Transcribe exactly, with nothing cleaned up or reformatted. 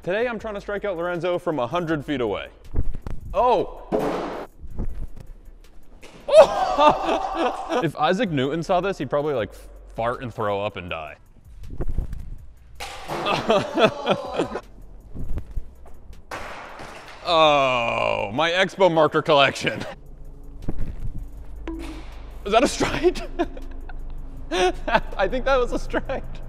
Today I'm trying to strike out Lorenzo from a hundred feet away. Oh! Oh! If Isaac Newton saw this, he'd probably like fart and throw up and die. Oh, my Expo marker collection. Is that a strike? I think that was a strike.